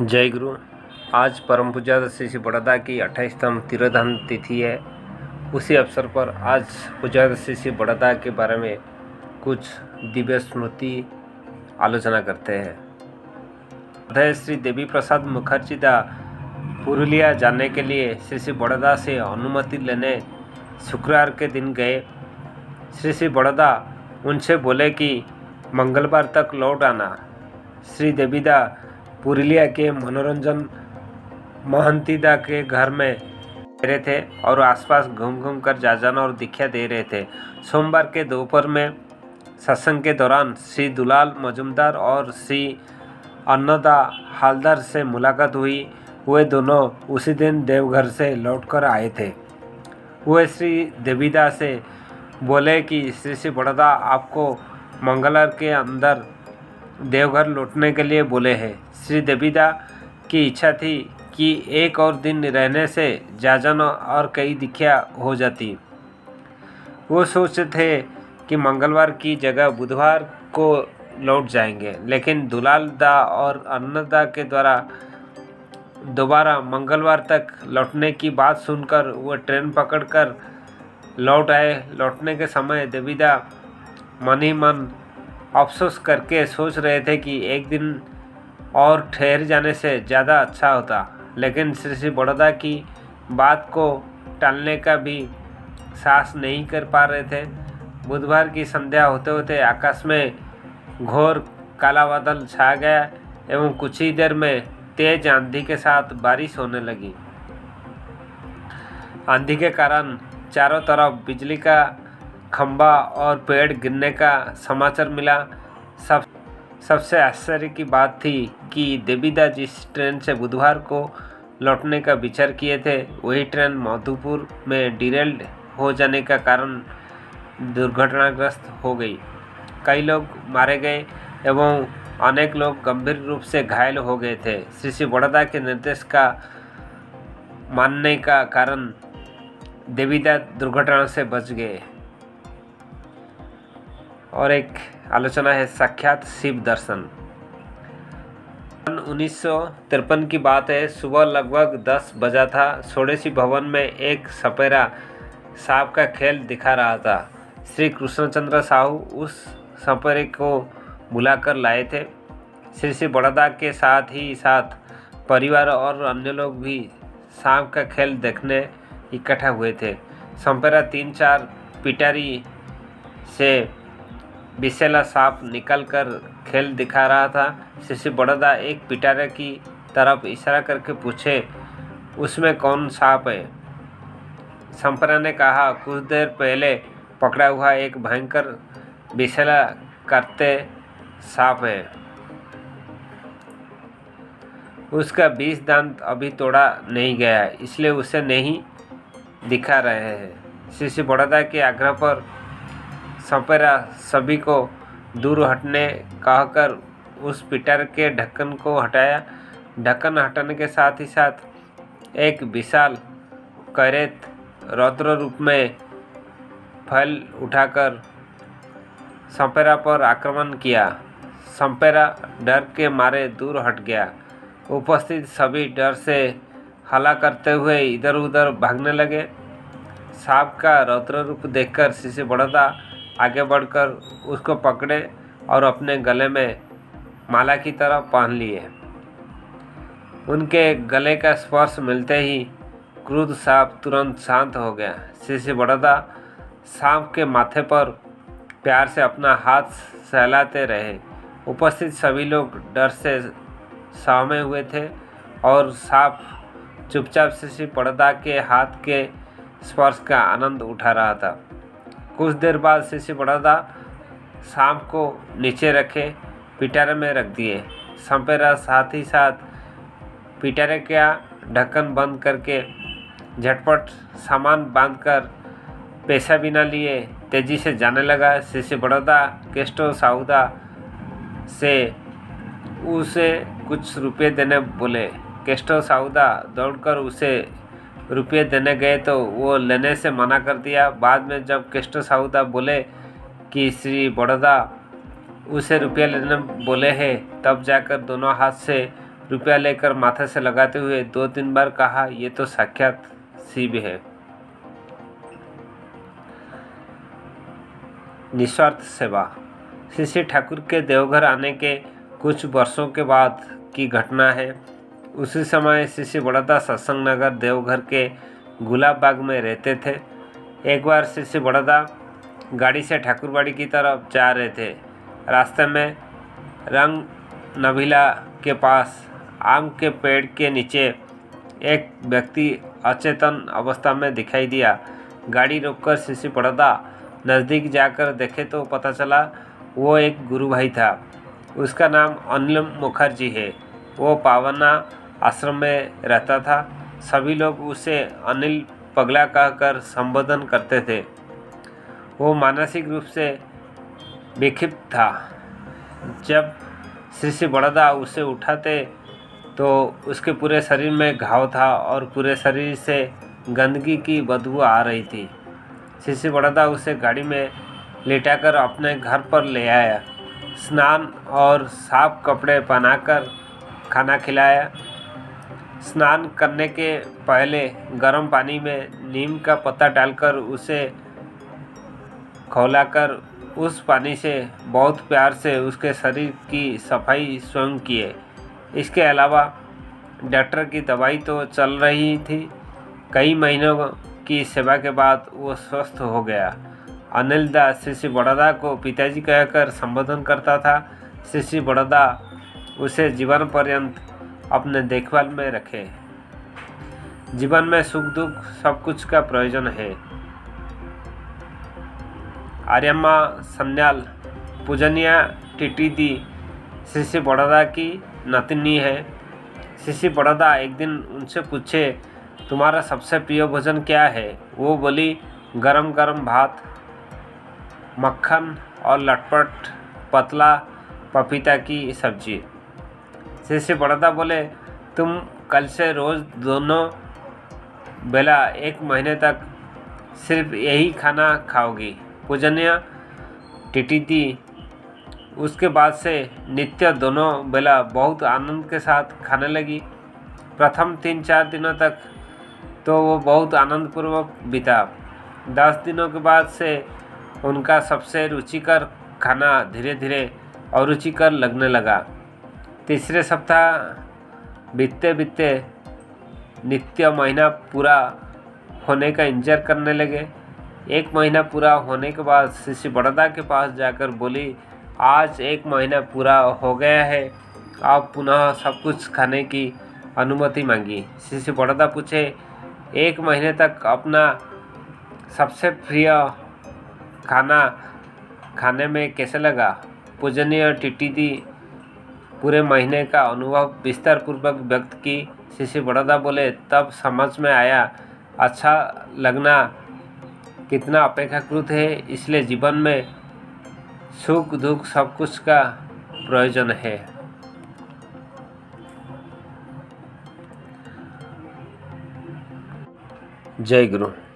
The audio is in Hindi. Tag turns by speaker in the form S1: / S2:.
S1: जय गुरु। आज परम पूज्य श्री श्री बड़ौदा की 28तम तिरोधान तिथि है। उसी अवसर पर आज पूज्य श्री श्री बड़ौदा के बारे में कुछ दिव्य स्मृति आलोचना करते हैं। उदय श्री देवी प्रसाद मुखर्जी दा पुरुलिया जाने के लिए श्री श्री बड़ौदा से अनुमति लेने शुक्रवार के दिन गए। श्री श्री बड़ौदा उनसे बोले कि मंगलवार तक लौट आना। श्री देवीदा पुरुलिया के मनोरंजन महंतीदा के घर में रह रहे थे और आसपास घूम घूम कर जाजना और दीक्षा दे रहे थे। सोमवार के दोपहर में सत्संग के दौरान श्री दुलाल मजुमदार और श्री अन्नदा हालदार से मुलाकात हुई। वे दोनों उसी दिन देवघर से लौटकर आए थे। वे श्री देवीदा से बोले कि श्री श्री बड़ौदा आपको मंगलवार के अंदर देवघर लौटने के लिए बोले हैं। श्री देवीदा की इच्छा थी कि एक और दिन रहने से जाजन और कई दीक्षा हो जाती। वो सोचते थे कि मंगलवार की जगह बुधवार को लौट जाएंगे, लेकिन दुलाल दा और अन्नदा के द्वारा दोबारा मंगलवार तक लौटने की बात सुनकर वो ट्रेन पकड़कर लौट आए। लौटने के समय देवीदा मन ही मन अफसोस करके सोच रहे थे कि एक दिन और ठहर जाने से ज़्यादा अच्छा होता, लेकिन श्री श्री बड़ौदा की बात को टालने का भी साहस नहीं कर पा रहे थे। बुधवार की संध्या होते होते आकाश में घोर काला बादल छा गया एवं कुछ ही देर में तेज आंधी के साथ बारिश होने लगी। आंधी के कारण चारों तरफ बिजली का खंभा और पेड़ गिरने का समाचार मिला। सबसे आश्चर्य की बात थी कि देवीदा जिस ट्रेन से बुधवार को लौटने का विचार किए थे, वही ट्रेन मधुपुर में डिरेल्ड हो जाने का कारण दुर्घटनाग्रस्त हो गई। कई लोग मारे गए एवं अनेक लोग गंभीर रूप से घायल हो गए थे। श्री श्री बड़ौदा के निर्देश का मानने का कारण देवीदा दुर्घटना से बच गए। और एक आलोचना है साक्षात शिव दर्शन। 1953 की बात है। सुबह लगभग 10 बजा था। षोडशी भवन में एक सपेरा सांप का खेल दिखा रहा था। श्री कृष्णचंद्र साहू उस सपेरे को बुलाकर लाए थे। श्री श्री बड़ौदा के साथ ही साथ परिवार और अन्य लोग भी सांप का खेल देखने इकट्ठा हुए थे। सपेरा 3-4 पिटारी से विषैला सांप निकलकर खेल दिखा रहा था। श्री श्री बड़ौदा एक पिटारे की तरफ इशारा करके पूछे, उसमें कौन सांप है? संपरा ने कहा, कुछ देर पहले पकड़ा हुआ एक भयंकर विषैला करते सांप है। उसका 20 दांत अभी तोड़ा नहीं गया, इसलिए उसे नहीं दिखा रहे हैं। श्री श्री बड़ौदा के आग्रह पर सपेरा सभी को दूर हटने कहकर उस पिटारे के ढक्कन को हटाया। ढक्कन हटाने के साथ ही साथ एक विशाल कैरेत रौद्र रूप में फैल उठाकर सपेरा पर आक्रमण किया। सपेरा डर के मारे दूर हट गया। उपस्थित सभी डर से हल्ला करते हुए इधर उधर भागने लगे। सांप का रौद्र रूप देखकर श्री श्री बड़ौदा आगे बढ़कर उसको पकड़े और अपने गले में माला की तरह पहन लिए। उनके गले का स्पर्श मिलते ही क्रुद्ध सांप तुरंत शांत हो गया। श्री श्री बड़ौदा सांप के माथे पर प्यार से अपना हाथ सहलाते रहे। उपस्थित सभी लोग डर से सहमे हुए थे और सांप चुपचाप श्री श्री बड़ौदा के हाथ के स्पर्श का आनंद उठा रहा था। कुछ देर बाद श्री श्री बड़ौदा सांप को नीचे रखे पिटारे में रख दिए। सपेरा साथ ही साथ पिटारे का ढक्कन बंद करके झटपट सामान बांधकर पैसा बिना लिए तेजी से जाने लगा। श्री श्री बड़ौदा केस्टो साउदा से उसे कुछ रुपये देने बोले। केस्टो साउदा दौड़कर उसे रुपये देने गए तो वो लेने से मना कर दिया। बाद में जब केस्टो साउदा बोले कि श्री बड़ौदा उसे रुपया लेने बोले हैं, तब जाकर दोनों हाथ से रुपया लेकर माथे से लगाते हुए 2-3 बार कहा, ये तो साक्षात शिव है। निस्वार्थ सेवा। श्री श्री ठाकुर के देवघर आने के कुछ वर्षों के बाद की घटना है। उसी समय श्री श्री बड़ौदा सत्संग नगर देवघर के गुलाब बाग में रहते थे। एक बार श्री श्री बड़ौदा गाड़ी से ठाकुरबाड़ी की तरफ जा रहे थे। रास्ते में रंग नभीला के पास आम के पेड़ के नीचे एक व्यक्ति अचेतन अवस्था में दिखाई दिया। गाड़ी रोककर श्री श्री बड़ौदा नज़दीक जाकर देखे तो पता चला वो एक गुरु भाई था। उसका नाम अनिल मुखर्जी है। वो पावना आश्रम में रहता था। सभी लोग उसे अनिल पगला कहकर संबोधन करते थे। वो मानसिक रूप से विक्षिप्त था। जब श्री श्री बड़ौदा उसे उठाते तो उसके पूरे शरीर में घाव था और पूरे शरीर से गंदगी की बदबू आ रही थी। श्री श्री बड़ौदा उसे गाड़ी में लेटाकर अपने घर पर ले आया। स्नान और साफ कपड़े पहनाकर खाना खिलाया। स्नान करने के पहले गर्म पानी में नीम का पत्ता डालकर उसे खौलाकर उस पानी से बहुत प्यार से उसके शरीर की सफाई स्वयं किए। इसके अलावा डॉक्टर की दवाई तो चल रही थी। कई महीनों की सेवा के बाद वो स्वस्थ हो गया। अनिल दास श्री श्री बड़ौदा को पिताजी कहकर संबोधन करता था। श्री श्री बड़ौदा उसे जीवन पर्यंत अपने देखभाल में रखे। जीवन में सुख दुख सब कुछ का प्रयोजन है। आर्यम्मा सन्याल पूजनीय टीटी दी श्री श्री बड़ौदा की नतनी है। श्री श्री बड़ौदा एक दिन उनसे पूछे, तुम्हारा सबसे प्रिय भोजन क्या है? वो बोली, गरम गरम भात, मक्खन और लटपट पतला पपीता की सब्जी। श्री श्री बड़ौदा बोले, तुम कल से रोज़ दोनों बेला 1 महीने तक सिर्फ यही खाना खाओगी। पूजनीय टीटी दी उसके बाद से नित्य दोनों बेला बहुत आनंद के साथ खाने लगी। प्रथम 3-4 दिनों तक तो वो बहुत आनंदपूर्वक बीता। 10 दिनों के बाद से उनका सबसे रुचिकर खाना धीरे धीरे अरुचिकर लगने लगा। तीसरे सप्ताह बीतते बीतते नित्य महीना पूरा होने का इंतजार करने लगे। 1 महीना पूरा होने के बाद श्री श्री बड़ौदा के पास जाकर बोली, आज 1 महीना पूरा हो गया है। आप पुनः सब कुछ खाने की अनुमति मांगी। श्री श्री बड़ौदा पूछे, 1 महीने तक अपना सबसे प्रिय खाना खाने में कैसे लगा? पूजनीय टीटी दी पूरे महीने का अनुभव विस्तार पूर्वक व्यक्त की। श्री श्री बड़ौदा बोले, तब समझ में आया अच्छा लगना कितना अपेक्षाकृत है। इसलिए जीवन में सुख दुख सब कुछ का प्रयोजन है। जय गुरु।